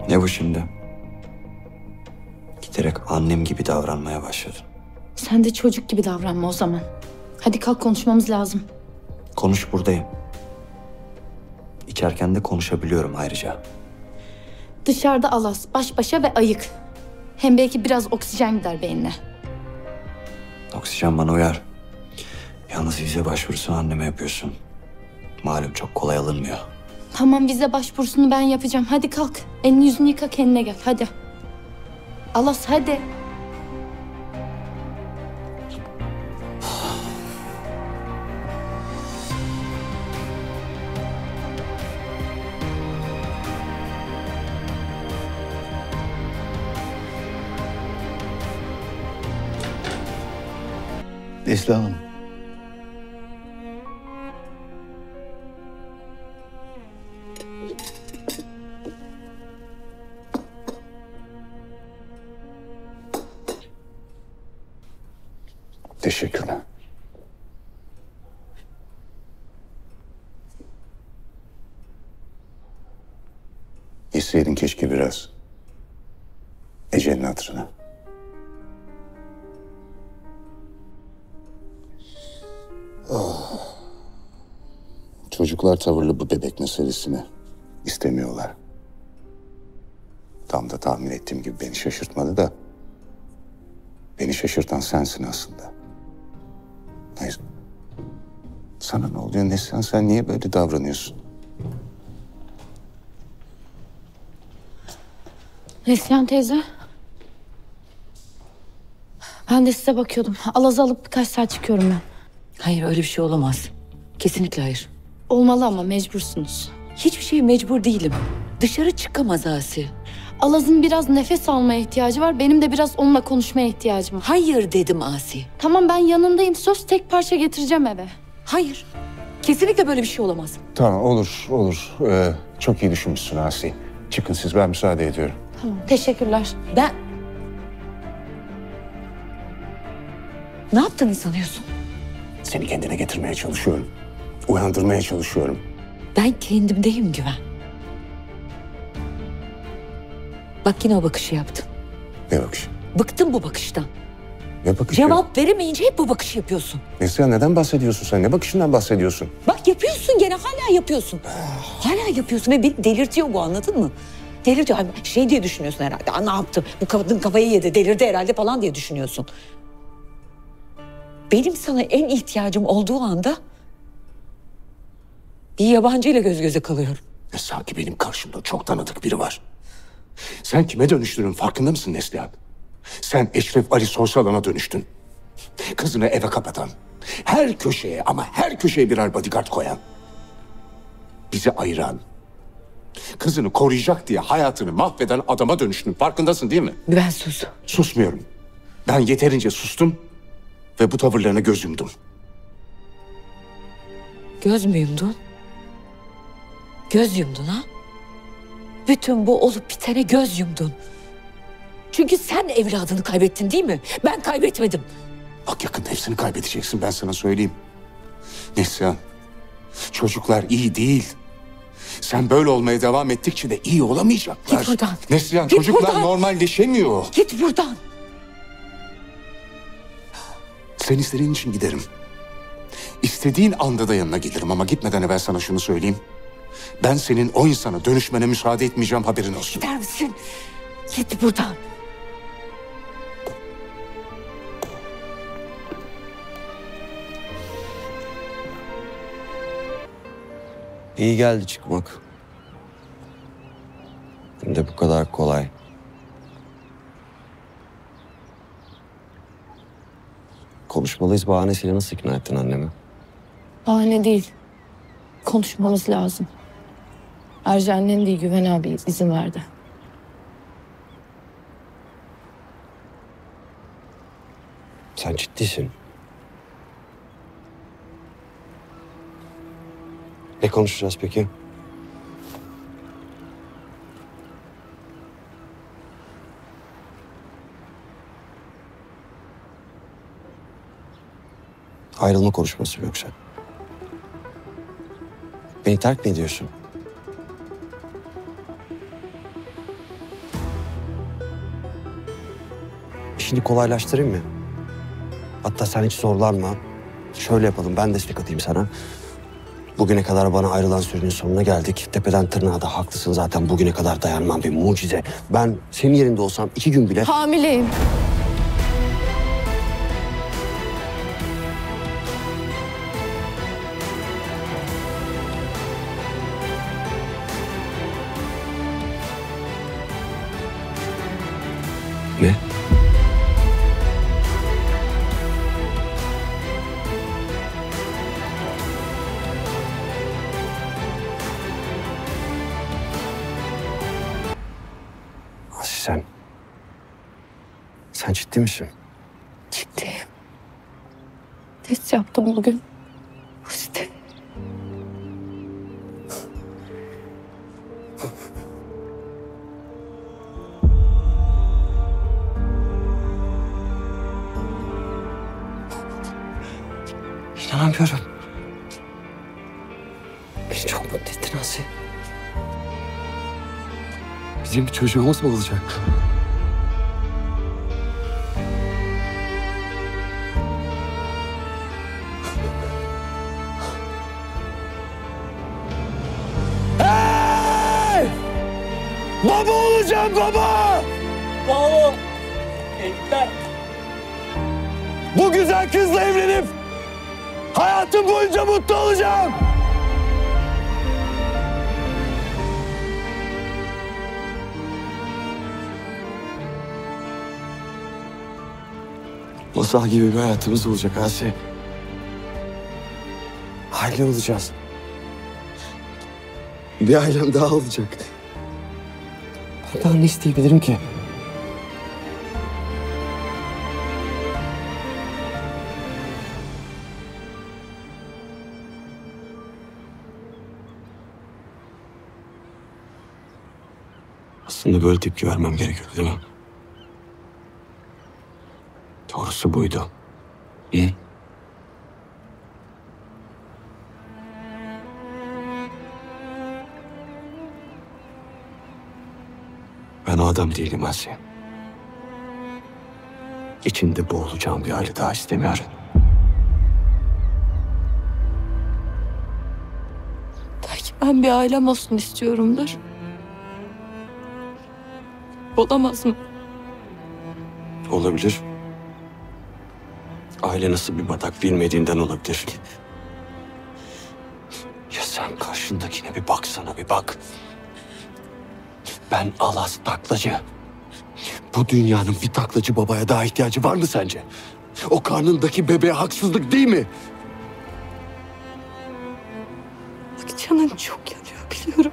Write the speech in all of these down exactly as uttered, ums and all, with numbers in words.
Ne bu şimdi? Giderek annem gibi davranmaya başladın. Sen de çocuk gibi davranma o zaman. Hadi kalk, konuşmamız lazım. Konuş, buradayım. İçerken de konuşabiliyorum ayrıca. Dışarıda Alas, baş başa ve ayık. Hem belki biraz oksijen gider beynine. Oksijen bana uyar. Yalnız vize başvurusunu anneme yapıyorsun. Malum çok kolay alınmıyor. Tamam, vize başvurusunu ben yapacağım. Hadi kalk. Elini yüzünü yıka, kendine gel. Hadi. Alas hadi. Neslihan Hanım. Teşekkürler. İsteydin keşke biraz. Ece'nin hatırına. Oh. Çocuklar tavırlı bu bebek meselesini istemiyorlar. Tam da tahmin ettiğim gibi beni şaşırtmadı da. Beni şaşırtan sensin aslında. Hayır. Sana ne oluyor Neslihan? Sen niye böyle davranıyorsun? Neslihan teyze. Ben de size bakıyordum. Alaz'ı alıp birkaç saat çıkıyorum ben. Hayır, öyle bir şey olamaz. Kesinlikle hayır. Olmalı ama mecbursunuz. Hiçbir şeye mecbur değilim. Dışarı çıkamaz Asi. Alaz'ın biraz nefes almaya ihtiyacı var. Benim de biraz onunla konuşmaya ihtiyacım var. Hayır dedim Asi. Tamam, ben yanındayım. Söz, tek parça getireceğim eve. Hayır. Kesinlikle böyle bir şey olamaz. Tamam, olur, olur. Ee, çok iyi düşünmüşsün Asi. Çıkın siz, ben müsaade ediyorum. Tamam, teşekkürler. Ben... Ne yaptığını sanıyorsun? Seni kendine getirmeye çalışıyorum. Uyandırmaya çalışıyorum. Ben kendimdeyim Güven. Bak yine o bakışı yaptın. Ne bakış? Bıktım bu bakıştan. Ne bakışı? Cevap veremeyince hep bu bakışı yapıyorsun. Neslihan, neden bahsediyorsun sen? Ne bakışından bahsediyorsun? Bak yapıyorsun, gene hala yapıyorsun. Hala yapıyorsun ve beni delirtiyor bu, anladın mı? Delirtiyor. Şey diye düşünüyorsun herhalde. Aa, ne yaptı? Bu kadın kafayı yedi, delirdi herhalde falan diye düşünüyorsun. Benim sana en ihtiyacım olduğu anda bir yabancıyla göz göze kalıyorum. Ya sanki benim karşımda çok tanıdık biri var. Sen kime dönüştüğünün farkında mısın Neslihan? Sen Eşref Ali Sorsalan'a dönüştün. Kızını eve kapatan, her köşeye ama her köşeye birer bodyguard koyan, bizi ayıran, kızını koruyacak diye hayatını mahveden adama dönüştün. Farkındasın değil mi? Ben sus. Susmuyorum. Ben yeterince sustum ve bu tavırlarına göz yumdum. Göz mü yumdun? Göz yumdun ha? Bütün bu olup bitene göz yumdun. Çünkü sen evladını kaybettin değil mi? Ben kaybetmedim. Bak yakında hepsini kaybedeceksin, ben sana söyleyeyim. Neslihan, çocuklar iyi değil. Sen böyle olmaya devam ettikçe de iyi olamayacaklar. Git buradan. Neslihan, Git çocuklar buradan. normalleşemiyor. Git buradan. Sen istediğin için giderim. İstediğin anda da yanına gelirim ama gitmeden evvel sana şunu söyleyeyim. Ben senin o insana dönüşmene müsaade etmeyeceğim, haberin olsun. Gider misin? Git buradan. İyi geldi çıkmak. Hem de bu kadar kolay. Konuşmalıyız bahanesiyle nasıl ikna ettin annemi? Bahane değil. Konuşmamız lazım. Ayrıca annen değil, Güven abi izin verdi. Sen ciddisin. Ne konuşacağız peki? Ayrılma konuşması mı yoksa? Beni terk mi ediyorsun? işini kolaylaştırayım mı? Hatta sen hiç zorlanma. Şöyle yapalım, ben destek atayım sana. Bugüne kadar bana ayrılan sürenin sonuna geldik. Tepeden tırnağa da haklısın zaten. Bugüne kadar dayanmam bir mucize. Ben senin yerinde olsam iki gün bile... Hamileyim. Ne? Asi sen... Sen ciddi misin? Ciddiyim. Test yaptım bugün. Pozitif. İnanamıyorum. Beni çok mutlu ettin Asi. Bizim bir çocuğumuz mu olacak? Hey! Baba olacağım baba! Bravo. Tebrikler. Bu güzel kızla evlenip hayatım boyunca mutlu olacağım. Masal gibi bir hayatımız olacak Asi. Aile olacağız. Bir ailem daha olacak. Ben daha ne isteyebilirim ki? Aslında böyle tepki vermem gerekiyordu değil mi? Doğrusu buydu. Hı? Ben o adam değilim Asya. İçinde boğulacağım bir aile daha istemiyorum. Belki ben bir ailem olsun istiyorumdur. Olamaz mı? Olabilir. Aile nasıl bir batak bilmediğinden olabilir. Ya sen karşındakine bir baksana, bir bak. Ben Alas taklacı. Bu dünyanın bir taklacı babaya daha ihtiyacı var mı sence? O karnındaki bebeğe haksızlık değil mi? Bak canın çok yanıyor biliyorum.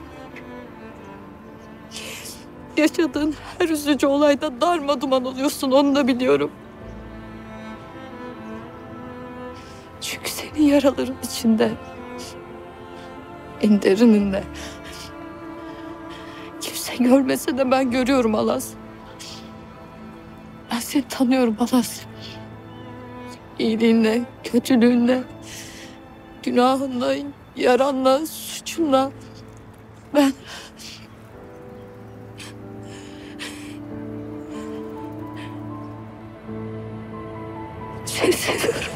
Yaşadığın her üzücü olayda darmaduman oluyorsun, onu da biliyorum. Çünkü senin yaraların içinde, en derininde. Kimse görmese de ben görüyorum Alas. Ben seni tanıyorum Alas. İyiliğinle, kötülüğünle, günahınla, yaranla, suçunla. Ben... Seni seviyorum.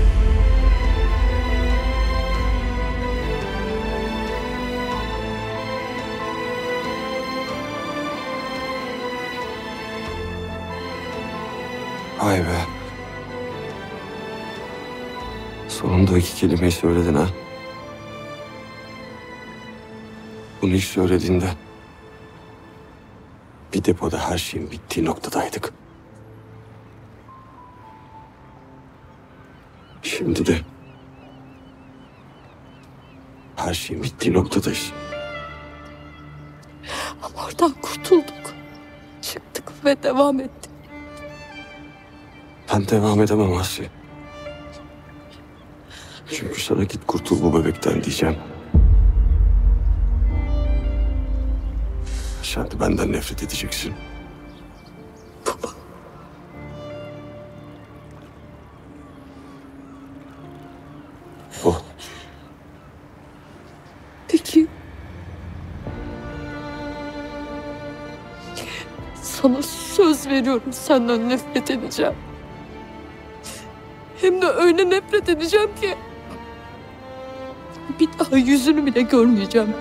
Vay be. Sonunda iki kelimeyi söyledin ha. Bunu ilk söylediğinde bir depoda her şeyin bittiği noktadaydık. Şimdi de her şeyin bittiği noktadayız. Ama oradan kurtulduk. Çıktık ve devam ettik. Ben devam edemem Asya. Çünkü sana git kurtul bu bebekten diyeceğim. Sen de benden nefret edeceksin. Baba. O. Peki. Sana söz veriyorum, senden nefret edeceğim. Hem de öyle nefret edeceğim ki bir daha yüzünü bile görmeyeceğim.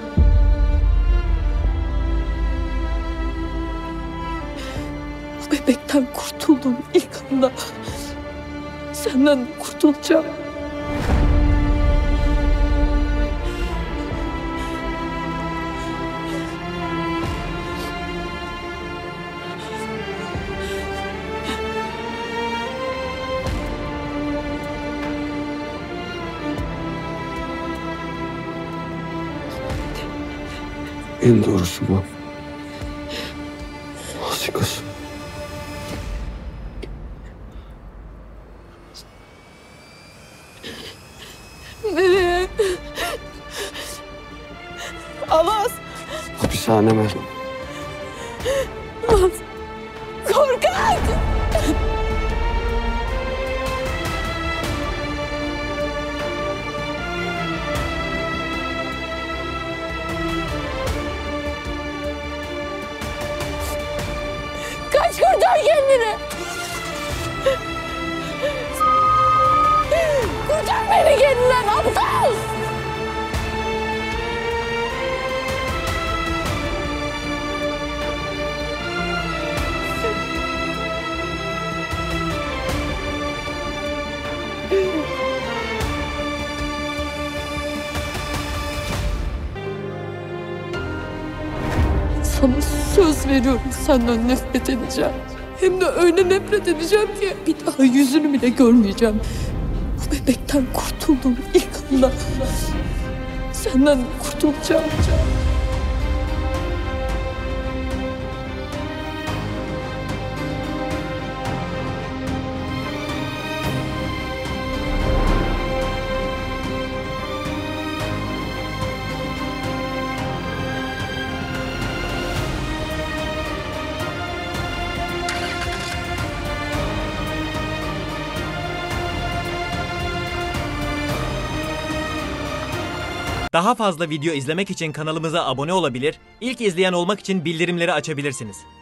Bu bebekten kurtulduğum ilk anda senden de kurtulacağım. En doğrusu bu. Nasıl kız? Nereye? Alas! Hapishaneme. Alas! Korkak! Kaç, kurtar kendini! Kurtar beni kendinden, aptal! Sana söz veriyorum, senden nefret edeceğim. Hem de öyle nefret edeceğim ki bir daha yüzünü bile görmeyeceğim. Bu bebekten kurtulduğum ilk anda senden de kurtulacağım. Daha fazla video izlemek için kanalımıza abone olabilir, ilk izleyen olmak için bildirimleri açabilirsiniz.